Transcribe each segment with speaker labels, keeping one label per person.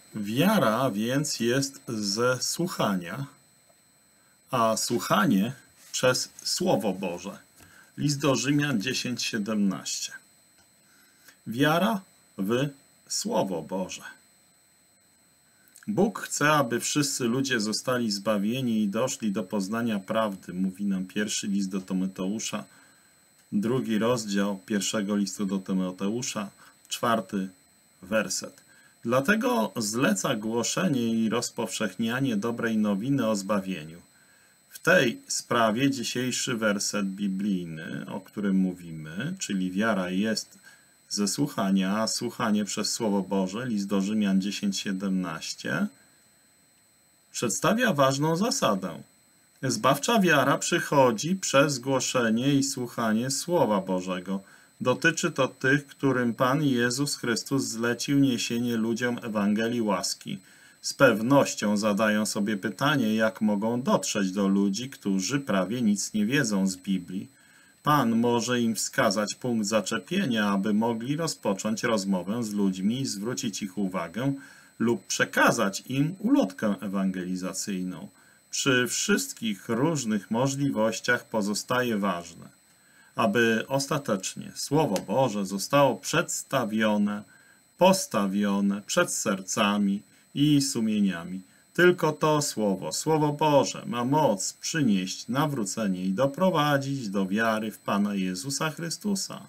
Speaker 1: Wiara więc jest ze słuchania, a słuchanie przez Słowo Boże. List do Rzymian 10:17. Wiara w Słowo Boże. Bóg chce, aby wszyscy ludzie zostali zbawieni i doszli do poznania prawdy, mówi nam pierwszy list do Tymoteusza, 2 rozdział pierwszego listu do Tymoteusza, 4 werset. Dlatego zleca głoszenie i rozpowszechnianie dobrej nowiny o zbawieniu. W tej sprawie dzisiejszy werset biblijny, o którym mówimy, czyli wiara jest ze słuchania, a słuchanie przez Słowo Boże, list do Rzymian 10:17, przedstawia ważną zasadę. Zbawcza wiara przychodzi przez głoszenie i słuchanie Słowa Bożego. Dotyczy to tych, którym Pan Jezus Chrystus zlecił niesienie ludziom Ewangelii łaski. Z pewnością zadają sobie pytanie, jak mogą dotrzeć do ludzi, którzy prawie nic nie wiedzą z Biblii. Pan może im wskazać punkt zaczepienia, aby mogli rozpocząć rozmowę z ludźmi, zwrócić ich uwagę lub przekazać im ulotkę ewangelizacyjną. Przy wszystkich różnych możliwościach pozostaje ważne, aby ostatecznie Słowo Boże zostało przedstawione, postawione przed sercami i sumieniami. Tylko to Słowo Boże ma moc przynieść nawrócenie i doprowadzić do wiary w Pana Jezusa Chrystusa.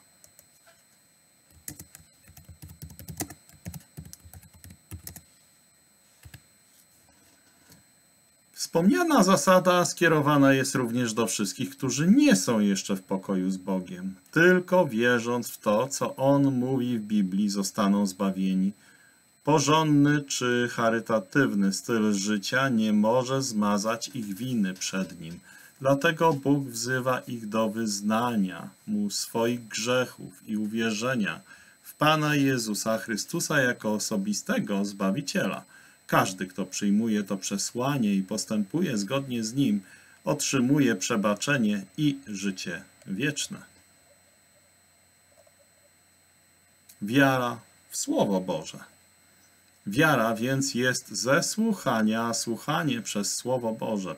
Speaker 1: Wspomniana zasada skierowana jest również do wszystkich, którzy nie są jeszcze w pokoju z Bogiem. Tylko wierząc w to, co On mówi w Biblii, zostaną zbawieni. Porządny czy charytatywny styl życia nie może zmazać ich winy przed Nim. Dlatego Bóg wzywa ich do wyznania Mu swoich grzechów i uwierzenia w Pana Jezusa Chrystusa jako osobistego Zbawiciela. Każdy, kto przyjmuje to przesłanie i postępuje zgodnie z nim, otrzymuje przebaczenie i życie wieczne. Wiara w Słowo Boże. Wiara więc jest ze słuchania, a słuchanie przez Słowo Boże.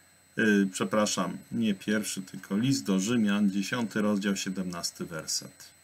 Speaker 1: List do Rzymian, 10 rozdział, 17 werset.